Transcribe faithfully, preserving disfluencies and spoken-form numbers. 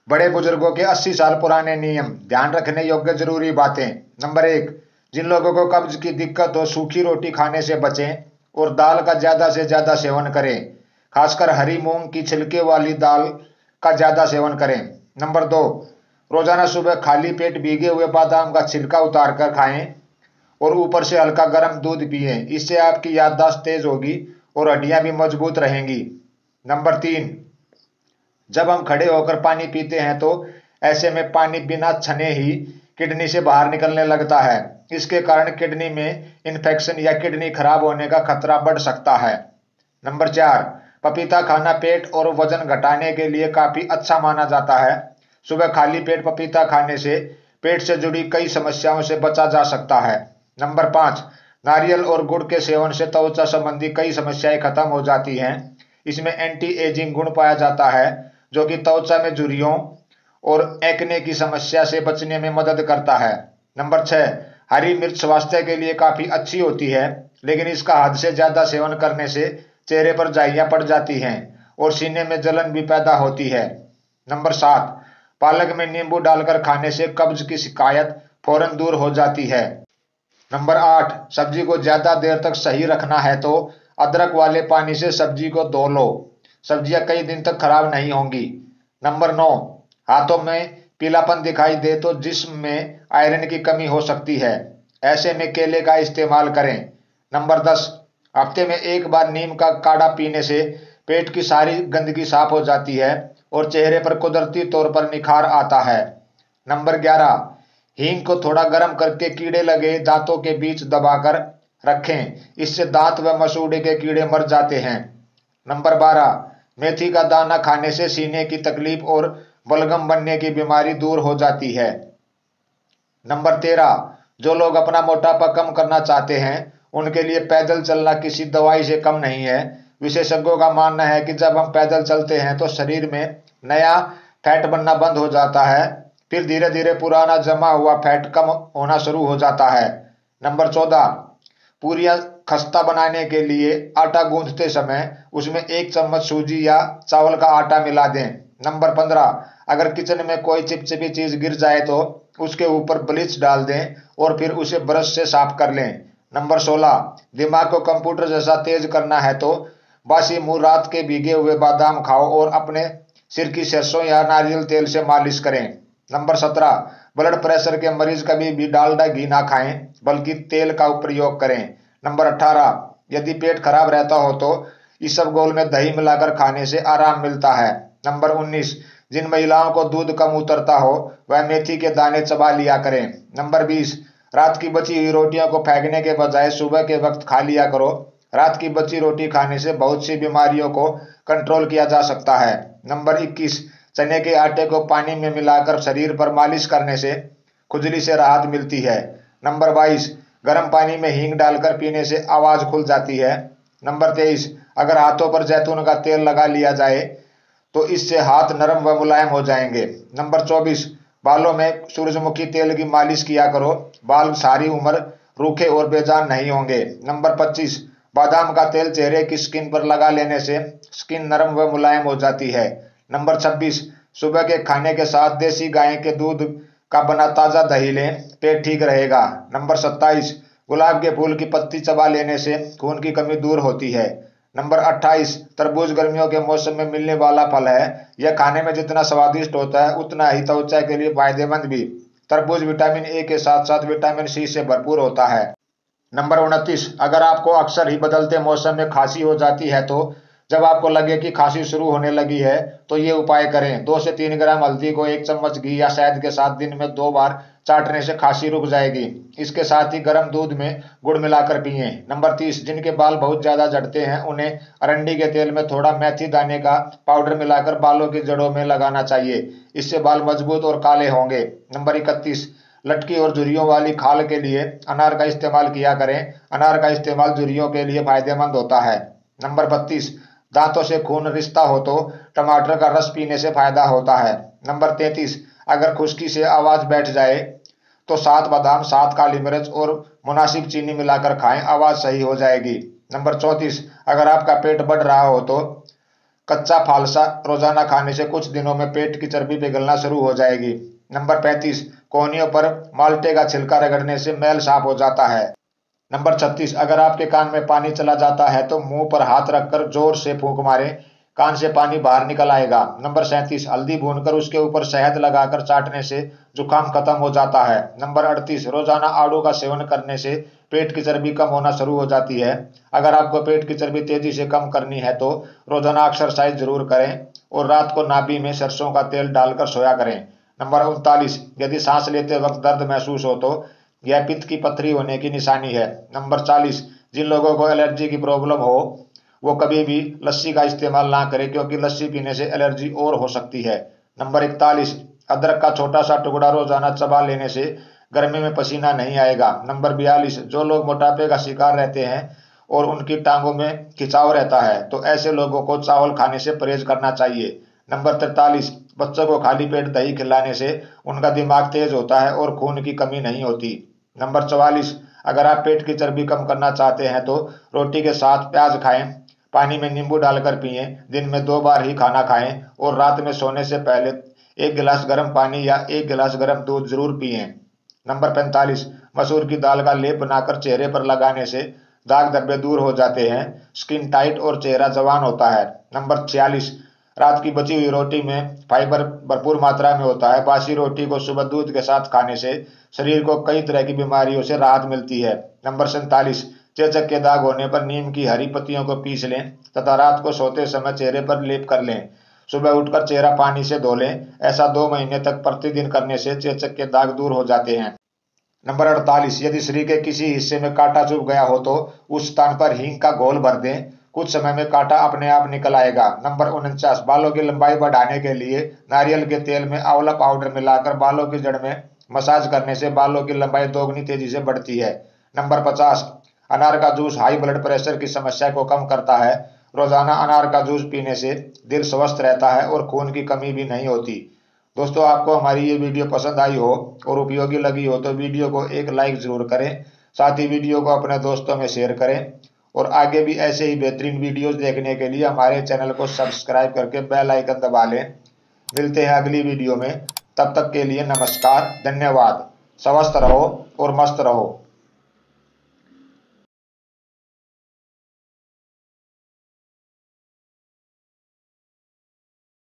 बड़े बुजुर्गों के अस्सी साल पुराने नियम, ध्यान रखने योग्य जरूरी बातें। नंबर एक, जिन लोगों को कब्ज की दिक्कत हो सूखी रोटी खाने से बचें और दाल का ज्यादा से ज्यादा सेवन करें। खासकर हरी मूंग की छिलके वाली दाल का ज्यादा सेवन करें। नंबर दो, रोजाना सुबह खाली पेट भीगे हुए बादाम का छिलका उतार कर खाएं और ऊपर से हल्का गर्म दूध पिएं। इससे आपकी याददाश्त तेज होगी और हड्डियां भी मजबूत रहेंगी। नंबर तीन, जब हम खड़े होकर पानी पीते हैं तो ऐसे में पानी बिना छने ही किडनी से बाहर निकलने लगता है। इसके कारण किडनी में इन्फेक्शन या किडनी खराब होने का खतरा बढ़ सकता है। नंबर चार, पपीता खाना पेट और वजन घटाने के लिए काफी अच्छा माना जाता है। सुबह खाली पेट पपीता खाने से पेट से जुड़ी कई समस्याओं से बचा जा सकता है। नंबर पाँच, नारियल और गुड़ के सेवन से त्वचा संबंधी कई समस्याएं खत्म हो जाती हैं। इसमें एंटी एजिंग गुण पाया जाता है जो कि त्वचा में झुर्रियों और एक्ने की समस्या से बचने में मदद करता है। नंबर छह, हरी मिर्च स्वास्थ्य के लिए काफी अच्छी होती है, लेकिन इसका हद से ज्यादा सेवन करने से चेहरे पर झाइयां पड़ जाती हैं और सीने में जलन भी पैदा होती है। नंबर सात, पालक में नींबू डालकर खाने से कब्ज की शिकायत फौरन दूर हो जाती है। नंबर आठ, सब्जी को ज्यादा देर तक सही रखना है तो अदरक वाले पानी से सब्जी को धो लो। सब्जियां कई दिन तक खराब नहीं होंगी। नंबर नौ, हाथों में पीलापन दिखाई दे तो जिस्म में आयरन की कमी हो सकती है। ऐसे में केले का इस्तेमाल करें। नंबर दस, हफ्ते में एक बार नीम का काढ़ा पीने से पेट की सारी गंदगी साफ हो जाती है और चेहरे पर कुदरती तौर पर निखार आता है। नंबर ग्यारह, हींग को थोड़ा गर्म करके कीड़े लगे दांतों के बीच दबाकर रखें। इससे दांत व मसूड़े के कीड़े मर जाते हैं। नंबर बारह, मेथी का दाना खाने से सीने की तकलीफ और बलगम बनने की बीमारी दूर हो जाती है। नंबर तेरह, जो लोग अपना मोटापा कम करना चाहते हैं उनके लिए पैदल चलना किसी दवाई से कम नहीं है। विशेषज्ञों का मानना है कि जब हम पैदल चलते हैं तो शरीर में नया फैट बनना बंद हो जाता है, फिर धीरे धीरे पुराना जमा हुआ फैट कम होना शुरू हो जाता है। नंबर चौदह, पूरियां खस्ता बनाने के लिए आटा गूंथते समय उसमें एक चम्मच सूजी या चावल का आटा मिला दें। नंबर पंद्रह, अगर किचन में कोई चिपचिपी चीज गिर जाए तो उसके ऊपर ब्लीच डाल दें और फिर उसे ब्रश से साफ कर लें। नंबर सोलह, दिमाग को कंप्यूटर जैसा तेज करना है तो बासी मुंह रात के भीगे हुए बादाम खाओ और अपने सिर की सरसों या नारियल तेल से मालिश करें। नंबर सत्रह, ब्लड प्रेशर के मरीज कभी भी डालडा घी ना खाएं बल्कि तेल का प्रयोग करें। नंबर अठारह, यदि पेट खराब रहता हो तो इसबगोल में दही मिलाकर खाने से आराम मिलता है। नंबर उन्नीस, जिन महिलाओं को दूध कम उतरता हो वह मेथी के दाने चबा लिया करें। नंबर बीस, रात की बची हुई रोटियों को फेंकने के बजाय सुबह के वक्त खा लिया करो। रात की बची रोटी खाने से बहुत सी बीमारियों को कंट्रोल किया जा सकता है। नंबर इक्कीस, चने के आटे को पानी में मिलाकर शरीर पर मालिश करने से खुजली से राहत मिलती है। नंबर बाईस, गर्म पानी में हींग डालकर पीने से आवाज खुल जाती है। नंबर तेईस, अगर हाथों पर जैतून का तेल लगा लिया जाए तो इससे हाथ नरम व मुलायम हो जाएंगे। नंबर चौबीस, बालों में सूरजमुखी तेल की मालिश किया करो, बाल सारी उम्र रूखे और बेजान नहीं होंगे। नंबर पच्चीस, बादाम का तेल चेहरे की स्किन पर लगा लेने से स्किन नरम व मुलायम हो जाती है। नंबर छब्बीस, सुबह के खाने के साथ देसी गाय के दूध का बना ताजा दही लें, पेट ठीक रहेगा। नंबर सत्ताईस, गुलाब के फूल की पत्ती चबा लेने से खून की कमी दूर होती है। नंबर अट्ठाईस, तरबूज गर्मियों के मौसम में मिलने वाला फल है। यह खाने में जितना स्वादिष्ट होता है उतना ही त्वचा के लिए फायदेमंद भी। तरबूज विटामिन ए के साथ साथ विटामिन सी से भरपूर होता है। नंबर उनतीस, अगर आपको अक्सर ही बदलते मौसम में खांसी हो जाती है तो जब आपको लगे कि खांसी शुरू होने लगी है तो ये उपाय करें। दो से तीन ग्राम हल्दी को एक चम्मच घी या शहद के साथ दिन में दो बार चाटने से खांसी रुक जाएगी। इसके साथ ही गर्म दूध में गुड़ मिलाकर पिए। नंबर तीस, जिनके बाल बहुत ज्यादा झड़ते हैं उन्हें अरंडी के तेल में थोड़ा मेथी दाने का पाउडर मिलाकर बालों की जड़ों में लगाना चाहिए। इससे बाल मजबूत और काले होंगे। नंबर इकतीस, लटकी और झुर्रियों वाली खाल के लिए अनार का इस्तेमाल किया करें। अनार का इस्तेमाल झुर्रियों के लिए फायदेमंद होता है। नंबर बत्तीस, दांतों से खून रिश्ता हो तो टमाटर का रस पीने से फायदा होता है। नंबर तैंतीस, अगर खुश्की से आवाज बैठ जाए तो सात बादाम, सात काली मिर्च और मुनासिब चीनी मिलाकर खाएं, आवाज सही हो जाएगी। नंबर चौंतीस, अगर आपका पेट बढ़ रहा हो तो कच्चा फालसा रोजाना खाने से कुछ दिनों में पेट की चर्बी पिघलना शुरू हो जाएगी। नंबर पैंतीस, कोहनियों पर माल्टे का छिलका रगड़ने से मैल साफ हो जाता है। नंबर छत्तीस, अगर आपके कान में पानी चला जाता है तो मुंह पर हाथ रखकर जोर से फूंक मारें, कान से पानी बाहर निकल आएगा। नंबर सैंतीस, हल्दी भूनकर उसके ऊपर शहद लगाकर चाटने से जुकाम खत्म हो जाता है। नंबर अड़तीस, रोजाना आड़ू का सेवन करने से पेट की चर्बी कम होना शुरू हो जाती है। अगर आपको पेट की चर्बी तेजी से कम करनी है तो रोजाना एक्सरसाइज जरूर करें और रात को नाभि में सरसों का तेल डालकर सोया करें। नंबर उनतालीस, यदि सांस लेते वक्त दर्द महसूस हो तो यह पित्त की पथरी होने की निशानी है। नंबर चालीस, जिन लोगों को एलर्जी की प्रॉब्लम हो वो कभी भी लस्सी का इस्तेमाल ना करें, क्योंकि लस्सी पीने से एलर्जी और हो सकती है। नंबर इकतालीस, अदरक का छोटा सा टुकड़ा रोजाना चबा लेने से गर्मी में पसीना नहीं आएगा। नंबर बयालीस, जो लोग मोटापे का शिकार रहते हैं और उनकी टांगों में खिंचाव रहता है तो ऐसे लोगों को चावल खाने से परहेज करना चाहिए। नंबर तैंतालीस, बच्चों को खाली पेट दही खिलाने से उनका दिमाग तेज होता है और खून की कमी नहीं होती। नंबर चवालीस, अगर आप पेट की चर्बी कम करना चाहते हैं तो रोटी के साथ प्याज खाएं, पानी में नींबू डालकर पिएं, दिन में दो बार ही खाना खाएं और रात में सोने से पहले एक गिलास गर्म पानी या एक गिलास गर्म दूध जरूर पिएं। नंबर पैंतालीस, मसूर की दाल का लेप बनाकर चेहरे पर लगाने से दाग धब्बे दूर हो जाते हैं, स्किन टाइट और चेहरा जवान होता है। नंबर छियालीस, रात की बची हुई रोटी में फाइबर भरपूर मात्रा में होता है। बासी रोटी को सुबह दूध के साथ खाने से शरीर को कई तरह की बीमारियों से राहत मिलती है। नंबर सैंतालीस, चेचक के दाग होने पर नीम की हरी पत्तियों को पीस लें तथा रात को सोते समय चेहरे पर लेप कर लें। सुबह उठकर चेहरा पानी से धो लें। ऐसा दो महीने तक प्रतिदिन करने से चेचक के दाग दूर हो जाते हैं। नंबर अड़तालीस, यदि शरीर के किसी हिस्से में कांटा चुभ गया हो तो उस स्थान पर हींग का घोल भर दें, कुछ समय में कांटा अपने आप निकल आएगा। नंबर उनचास, बालों की लंबाई बढ़ाने के लिए नारियल के तेल में आंवला पाउडर मिलाकर बालों की जड़ में मसाज करने से बालों की लंबाई दोगुनी तेजी से बढ़ती है। नंबर पचास, अनार का जूस हाई ब्लड प्रेशर की समस्या को कम करता है। रोजाना अनार का जूस पीने से दिल स्वस्थ रहता है और खून की कमी भी नहीं होती। दोस्तों, आपको हमारी ये वीडियो पसंद आई हो और उपयोगी लगी हो तो वीडियो को एक लाइक जरूर करें, साथ ही वीडियो को अपने दोस्तों में शेयर करें और आगे भी ऐसे ही बेहतरीन वीडियोस देखने के लिए हमारे चैनल को सब्सक्राइब करके बेल आइकन दबा लें। मिलते हैं अगली वीडियो में, तब तक के लिए नमस्कार, धन्यवाद। स्वस्थ रहो और मस्त रहो।